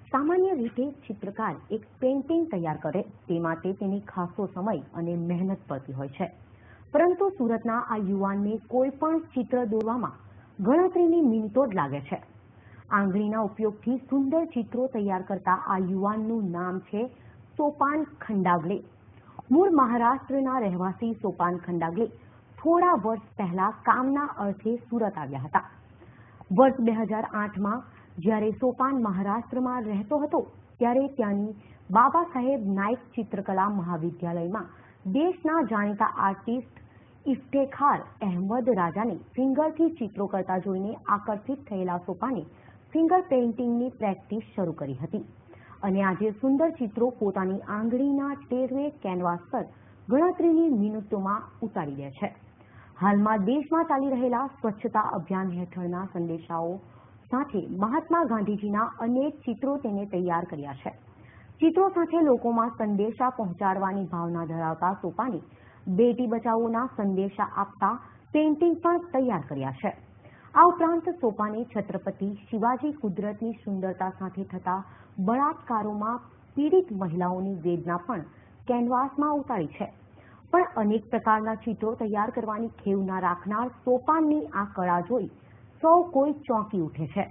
सामान्य रीते चित्रकार एक पेंटिंग तैयार करे ते माटे तेनी खासो समय अने मेहनत पड़ती होय छे। परंतु सूरतना आ युवानने कोईपण चित्र दोरवामां गणतरीनी मिनिटो ज लागे छे। आंगळीना उपयोगथी सुंदर चित्रों तैयार करता आ युवाननुं नाम छे सोपान खंडागले। मूळ महाराष्ट्રના રહેવાસી सोपान खंडागले थोड़ा वर्ष पहला कामना अर्थे सूरत आव्या हता। वर्ष 2008 જ્યારે સોપાન મહારાષ્ટ્રમાં રહેતો હતો ત્યારે ત્યાંની બાબા સાહેબ નાઇક ચિત્રકલા મહાવિદ્યાલયમાં દેશના જાણીતા આર્ટિસ્ટ ઇફ્તેખાર અહેમદ રાજાને ફિંગરથી ચિત્રો કરતા જોઈને આકર્ષિત થયેલા સોપાને ફિંગર પેઇન્ટિંગની પ્રેક્ટિસ શરૂ કરી હતી અને આજે સુંદર ચિત્રો પોતાની આંગળીના ટેરવે કેનવાસ પર ગણતરીની મિનિટોમાં ઉતારી દે છે। હાલમાં દેશમાં ચાલી રહેલા સ્વચ્છતા અભિયાન હેઠળના સંદેશાઓ સાથે મહાત્મા ગાંધીજીના અનેક ચિત્રો તેને તૈયાર કર્યા છે। ચિત્રો સાથે લોકોમાં સંદેશા પહોંચાડવાની ભાવના ધરાવતા સોપાને બેટી બચાવોના સંદેશા આપતા પેઇન્ટિંગ પણ તૈયાર કર્યા છે। આ ઉપરાંત સોપાને છત્રપતિ શિવાજી કુદરતની સુંદરતા સાથે થતા બળાત્કારોમાં પીડિત મહિલાઓની વેદના પણ કેનવાસમાં ઉતારી છે। પણ અનેક પ્રકારના ચિત્રો તૈયાર કરવાની ખેવ ના રાખનાર સોપાનની આ કળા જોઈ सौ कोई चौंकी उठे है।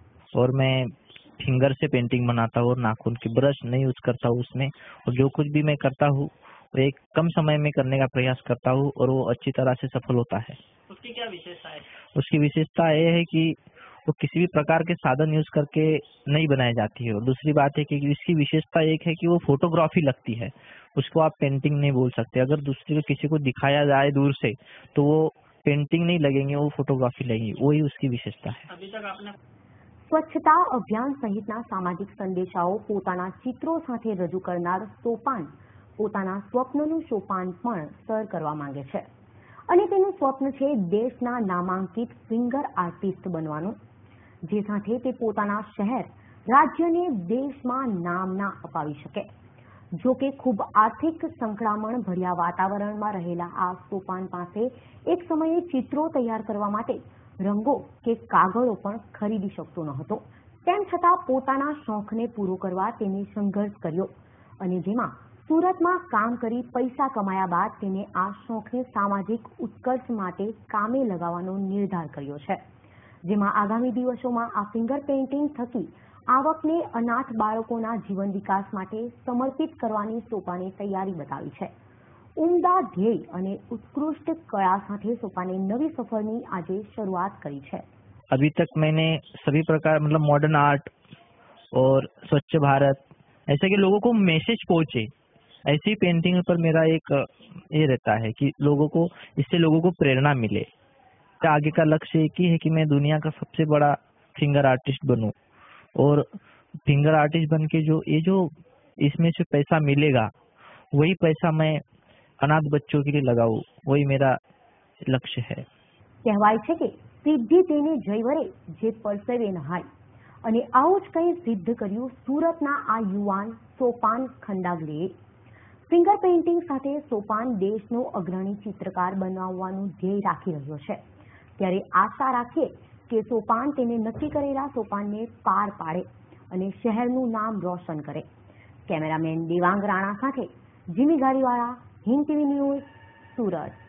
और मैं फिंगर से पेंटिंग बनाता हूँ और नाखून की ब्रश नहीं यूज करता हूँ उसमें, और जो कुछ भी मैं करता हूँ वो एक कम समय में करने का प्रयास करता हूँ और वो अच्छी तरह से सफल होता है। उसकी क्या विशेषता है? उसकी विशेषता ये है कि वो किसी भी प्रकार के साधन यूज करके नहीं बनाई जाती है। और दूसरी बात है कि इसकी विशेषता एक है कि वो फोटोग्राफी लगती है, उसको आप पेंटिंग नहीं बोल सकते। अगर दूसरे को किसी को दिखाया जाए दूर से तो वो पेंटिंग नहीं लगेंगे, वो फोटोग्राफी लगेंगी, वही उसकी विशेषता है। अभी तक आपने स्वच्छता अभियान सहितना सामाजिक संदेशाओ पोताना चित्रों साथे रजू करनार सोपान पोताना स्वप्ननुं सोपान पण सर करवा मांगे छे अने तेनुं स्वप्न छे देशना नामांकित फिंगर आर्टिस्ट बनवानुं, जे साथे ते पोताना शहर राज्यने देशमां नामना अपावी शके। जो कि खूब आर्थिक संकड़ामण भर्या वातावरणमां रहेला आ सोपान पासे एक समये चित्रों तैयार करवा माटे रंगो के कागळो पण खरीदी शकतो न हतो। तेम छतां पोताना शौखने पूरो करवा तेने संघर्ष कर्यो अने जेमां सूरतमां काम करी पैसा कमाया बाद तेने आ शौखने सामाजिक उत्कर्ष माटे कामे लगावવાનો निर्धार कर्यो छे, जेमां आगामी दिवसोमां आ फिंगर पेइन्टिंग थकी आवकने अनाथ बाळकोना जीवन विकास माटे समर्पित करवानी सोपाने तैयारी बतावी छे। उमदा ध्येय अने उत्कृष्ट कला साथे सोपाने नवी सफरनी आजे शुरुआत करी छे। अभी तक मैंने सभी प्रकार मतलब मॉडर्न आर्ट और स्वच्छ भारत ऐसे कि लोगों को मैसेज पहुंचे, ऐसी पेंटिंग पर मेरा एक ये रहता है कि लोगों को इससे लोगों को प्रेरणा मिले। आगे का लक्ष्य एक ही है कि मैं दुनिया का सबसे बड़ा फिंगर आर्टिस्ट बनूं और फिंगर आर्टिस्ट बन के जो इसमें से पैसा मिलेगा वही पैसा मैं अनाथ बच्चों के लिए लगाऊं, वही मेरा लक्ष्य है। कहेवाय छे के सिद्धि तेने जय वरे जे परसेवे नहाय अने आवुं ज कंई सिद्ध कर्युं सूरतना आ युवान सोपान खंडागले। फिंगर पेइन्टिंग साथे सोपान देशनो अग्रणी चित्रकार बनाववानुं ध्येय राखी रह्यो छे, त्यारे आशा राखीए के सोपान तेने नक्की करेला सोपानने पार पाड़े अने शहेरनुं नाम रोशन करे। कैमरामेन देवांग राणा साथे Jimmy Gariwala, Hind TV news, सूरत।